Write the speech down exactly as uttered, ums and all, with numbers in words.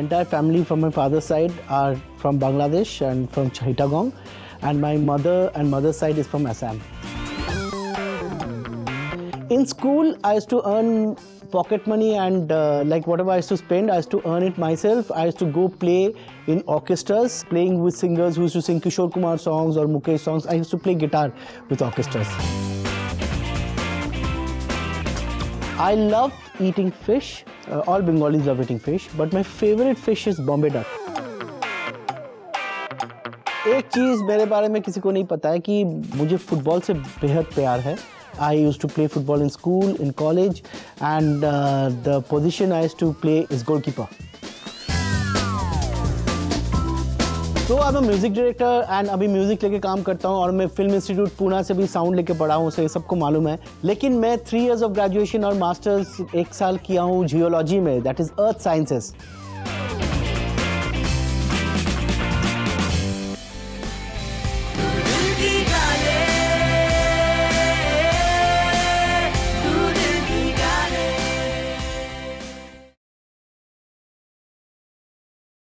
entire family from my father's side are from Bangladesh and from Chittagong, and my mother and mother's side is from Assam. In school, I used to earn pocket money, and uh, like whatever I used to spend, I used to earn it myself. I used to go play in orchestras, playing with singers who used to sing Kishore Kumar songs or Mukesh songs. I used to play guitar with orchestras. I love eating fish. Uh, all Bengalis love eating fish, but my favorite fish is Bombay duck. एक चीज़ मेरे बारे में किसी को नहीं पता है कि मुझे फुटबॉल से बेहद प्यार है. I used to play football in school, in college, and uh, the position I used to play is goalkeeper. So I'm a music director and अभी म्यूजिक लेके काम करता हूँ और मैं फिल्म इंस्टीट्यूट पूना से भी साउंड लेके पढ़ा हूँ, उसे सबको मालूम है. लेकिन मैं थ्री इयर्स ऑफ ग्रेजुएशन और मास्टर्स एक साल किया हूँ जियोलॉजी में, दैट इज अर्थ साइंसेस.